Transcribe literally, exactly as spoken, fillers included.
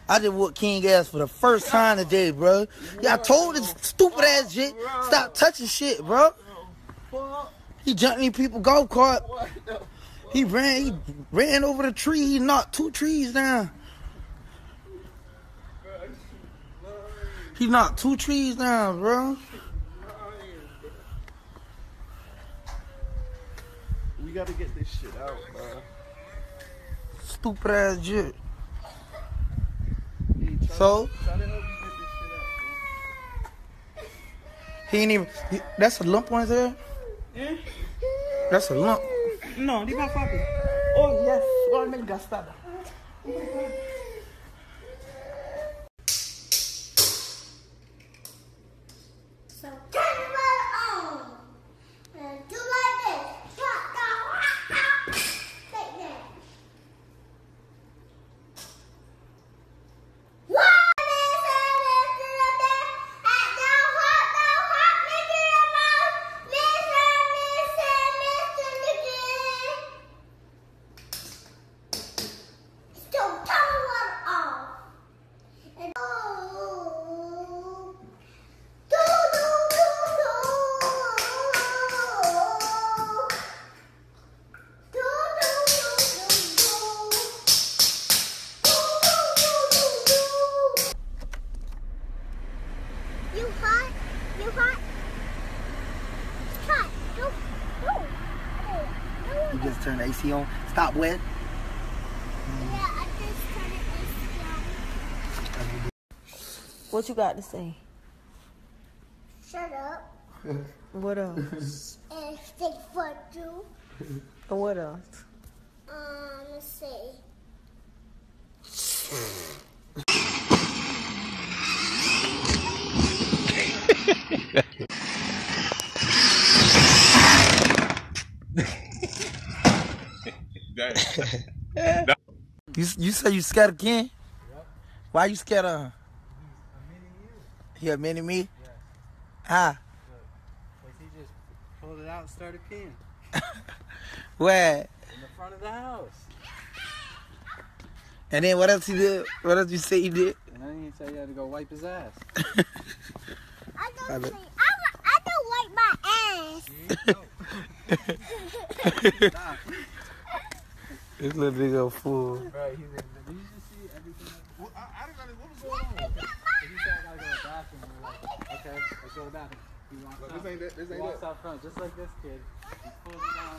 I just whooped King ass for the first time today, bro. Yeah, I told this stupid ass shit, stop touching shit, bro. He jumped in people golf cart. He ran, he ran over the tree. He knocked two trees down. He knocked two trees down, bro. We gotta get this shit out, bro. Stupid ass shit. So Try to help you get this shit out, bro. he ain't even. He, that's a lump on his head. Eh? That's a lump. No, di ba papi? Oh yes, gol me gastada. So turn the light on and do like this. Drop down, like that. You hot? You hot? Hot. Go. Go. You just turned the A C on. Stop wet. Yeah, I just turned it A C on. What you got to say? Shut up. What else? And stick for you. And what else? Um, let's see. You you say you scared of Ken? Yep. Why you scared of him? He a mini me? Yeah. How? Because he just pulled it out and started peeing. Where? In the front of the house. And then what else he did? What else you say he did? And then he said he had to go wipe his ass. I don't think, I, I don't wipe my ass. Stop. This little big old fool. Right, he did. Did you just see everything? What, I, I didn't know what was going on. He said I gotta go to the bathroom. And we're like, okay, let's go to the bathroom. He walks Look, out. this ain't that. This He ain't walks that. out front, just like this kid. He pulls it down.